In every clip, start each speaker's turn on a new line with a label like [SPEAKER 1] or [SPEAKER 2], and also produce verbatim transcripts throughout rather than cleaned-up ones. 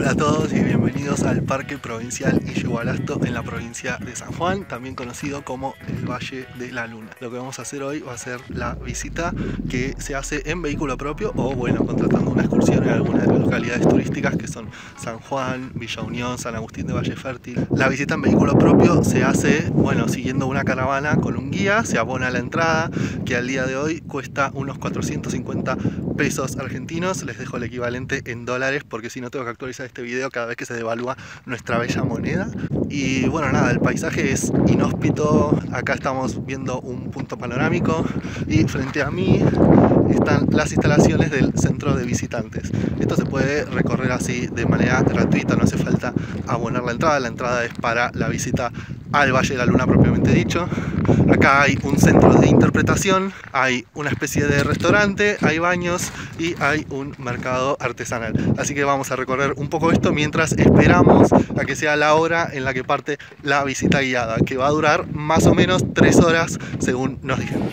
[SPEAKER 1] Hola a todos y bienvenidos al Parque Provincial Ixigualasto en la provincia de San Juan, también conocido como el Valle de la Luna. Lo que vamos a hacer hoy va a ser la visita que se hace en vehículo propio o bueno, contratando una excursión en alguna de las localidades turísticas que son San Juan, Villa Unión, San Agustín de Valle Fértil. La visita en vehículo propio se hace, bueno, siguiendo una caravana con un guía, se abona la entrada, que al día de hoy cuesta unos cuatrocientos cincuenta pesos argentinos. Les dejo el equivalente en dólares porque si no tengo que actualizar este video cada vez que se devalúa nuestra bella moneda. Y bueno, nada, el paisaje es inhóspito. Acá estamos viendo un punto panorámico y frente a mí están las instalaciones del centro de visitantes. Esto se puede recorrer así de manera gratuita, no hace falta abonar la entrada. La entrada es para la visita al Valle de la Luna propiamente dicho. Acá hay un centro de interpretación, hay una especie de restaurante, hay baños y hay un mercado artesanal. Así que vamos a recorrer un poco esto mientras esperamos a que sea la hora en la que parte la visita guiada, que va a durar más o menos tres horas según nos dijeron.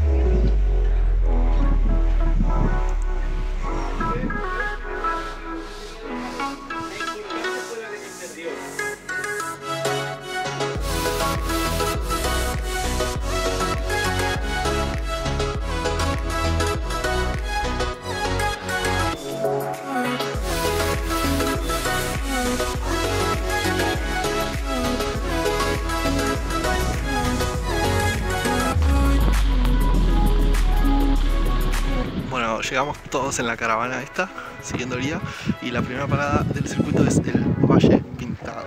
[SPEAKER 1] Bueno, llegamos todos en la caravana esta, siguiendo el guía, y la primera parada del circuito es el Valle Pintado.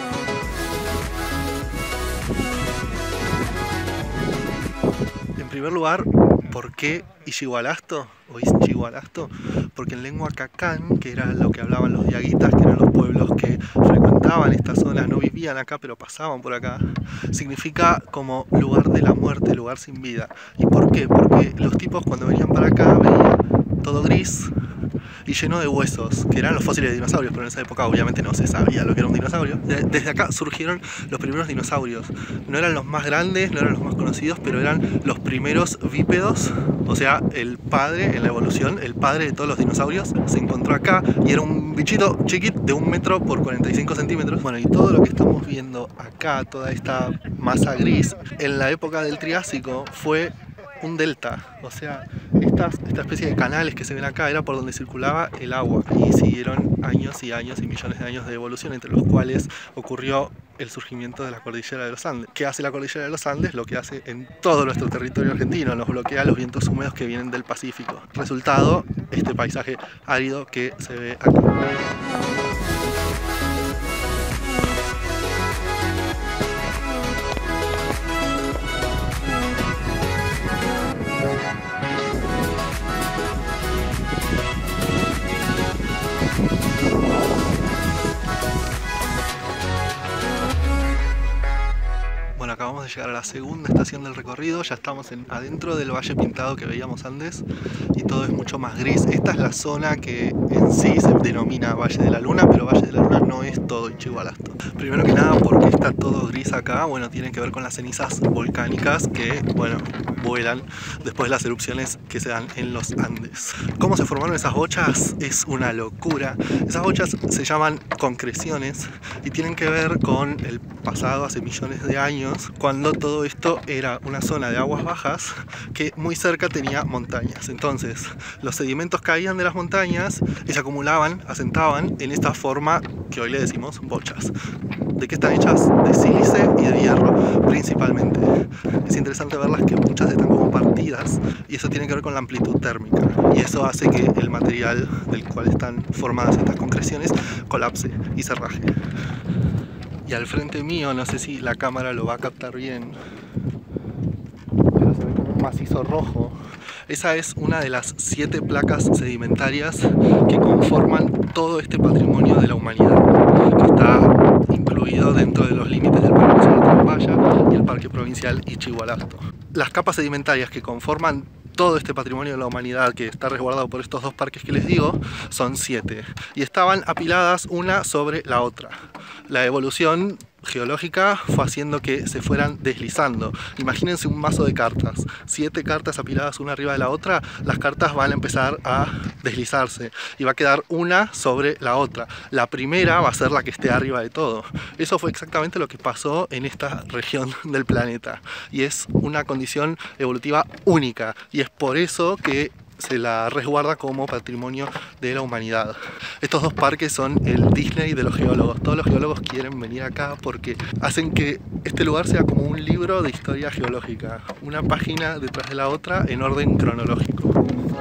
[SPEAKER 1] En primer lugar, ¿por qué Ixigualasto o Ixigualasto? Porque en lengua cacán, que era lo que hablaban los diaguitas, que eran los pueblos que frecuentaban esta zona, no vivían acá pero pasaban por acá, significa como lugar de la muerte, lugar sin vida. ¿Y por qué? Porque los tipos cuando venían para acá veían todo gris y lleno de huesos, que eran los fósiles de dinosaurios, pero en esa época obviamente no se sabía lo que era un dinosaurio. Desde acá surgieron los primeros dinosaurios. No eran los más grandes, no eran los más conocidos, pero eran los primeros bípedos, o sea, el padre en la evolución, el padre de todos los dinosaurios, se encontró acá y era un bichito chiquito de un metro por cuarenta y cinco centímetros. Bueno, y todo lo que estamos viendo acá, toda esta masa gris, en la época del Triásico fue un delta, o sea, esta, esta especie de canales que se ven acá era por donde circulaba el agua y siguieron años y años y millones de años de evolución, entre los cuales ocurrió el surgimiento de la cordillera de los Andes. ¿Qué hace la cordillera de los Andes? Lo que hace en todo nuestro territorio argentino, nos bloquea los vientos húmedos que vienen del Pacífico. Resultado, este paisaje árido que se ve acá. Acabamos de llegar a la segunda estación del recorrido, ya estamos en, adentro del Valle Pintado que veíamos antes y todo es mucho más gris. Esta es la zona que en sí se denomina Valle de la Luna, pero Valle de la Luna no es todo Ixigualasto. Primero que nada, ¿por qué está todo gris acá? Bueno, tiene que ver con las cenizas volcánicas que, bueno, vuelan después de las erupciones que se dan en los Andes. ¿Cómo se formaron esas bochas? Es una locura. Esas bochas se llaman concreciones y tienen que ver con el pasado, hace millones de años, cuando todo esto era una zona de aguas bajas que muy cerca tenía montañas. Entonces los sedimentos caían de las montañas y se acumulaban, asentaban en esta forma que hoy le decimos bochas. ¿De qué están hechas? De sílice y de hierro principalmente. Es interesante verlas que muchas están como partidas y eso tiene que ver con la amplitud térmica y eso hace que el material del cual están formadas estas concreciones colapse y se raje. Y al frente mío, no sé si la cámara lo va a captar bien, pero se ve como un macizo rojo. Esa es una de las siete placas sedimentarias que conforman todo este patrimonio de la humanidad, que está incluido dentro de los límites del Parque Nacional Trampaya y el Parque Provincial Ixigualasto. Las capas sedimentarias que conforman todo este patrimonio de la humanidad que está resguardado por estos dos parques que les digo son siete y estaban apiladas una sobre la otra. La evolución geológica fue haciendo que se fueran deslizando. Imagínense un mazo de cartas, siete cartas apiladas una arriba de la otra, las cartas van a empezar a deslizarse y va a quedar una sobre la otra. La primera va a ser la que esté arriba de todo. Eso fue exactamente lo que pasó en esta región del planeta y es una condición evolutiva única y es por eso que se la resguarda como patrimonio de la humanidad. Estos dos parques son el Disney de los geólogos. Todos los geólogos quieren venir acá porque hacen que este lugar sea como un libro de historia geológica, una página detrás de la otra en orden cronológico.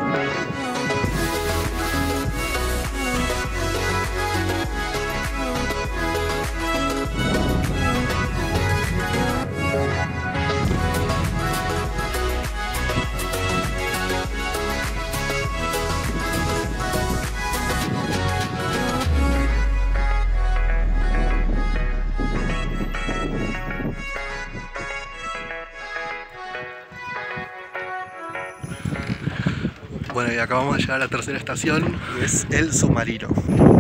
[SPEAKER 1] Bueno, y acabamos de llegar a la tercera estación, que es el submarino.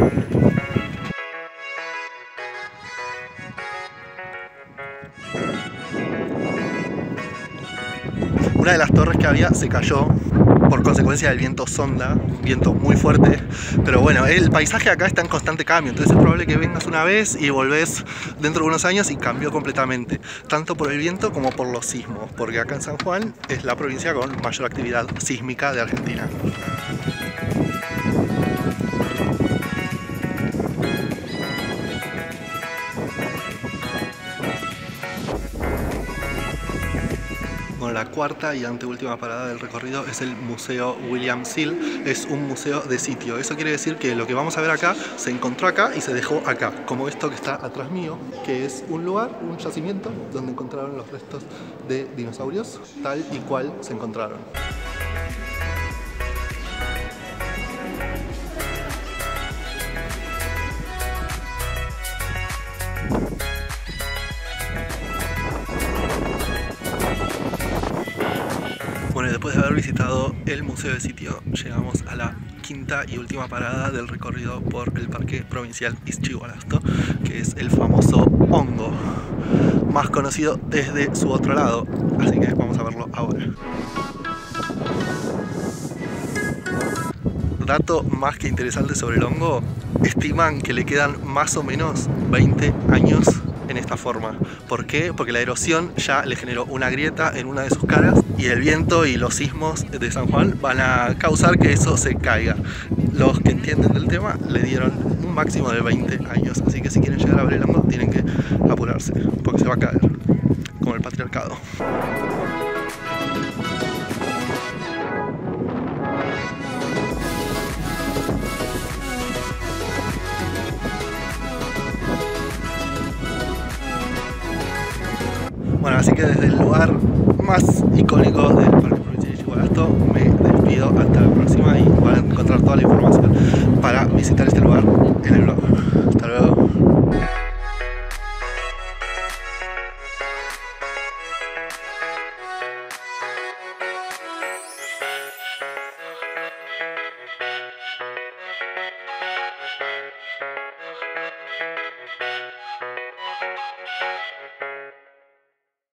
[SPEAKER 1] Una de las torres que había se cayó por consecuencia del viento sonda, un viento muy fuerte, pero bueno, el paisaje acá está en constante cambio, entonces es probable que vengas una vez y volvés dentro de unos años y cambió completamente, tanto por el viento como por los sismos, porque acá en San Juan es la provincia con mayor actividad sísmica de Argentina. Bueno, la cuarta y anteúltima parada del recorrido es el Museo William Seal. Es un museo de sitio. Eso quiere decir que lo que vamos a ver acá se encontró acá y se dejó acá. Como esto que está atrás mío, que es un lugar, un yacimiento, donde encontraron los restos de dinosaurios, tal y cual se encontraron. Bueno, y después de haber visitado el museo de sitio, llegamos a la quinta y última parada del recorrido por el Parque Provincial Ischigualasto, que es el famoso hongo, más conocido desde su otro lado, así que vamos a verlo ahora. Dato más que interesante sobre el hongo, estiman que le quedan más o menos veinte años en esta forma. ¿Por qué? Porque la erosión ya le generó una grieta en una de sus caras y el viento y los sismos de San Juan van a causar que eso se caiga. Los que entienden del tema le dieron un máximo de veinte años, así que si quieren llegar a ver el hongo tienen que apurarse, porque se va a caer, como el patriarcado. Bueno, así que desde el lugar más icónico del Parque Provincial de Ischigualasto me despido hasta la próxima y van a encontrar toda la información.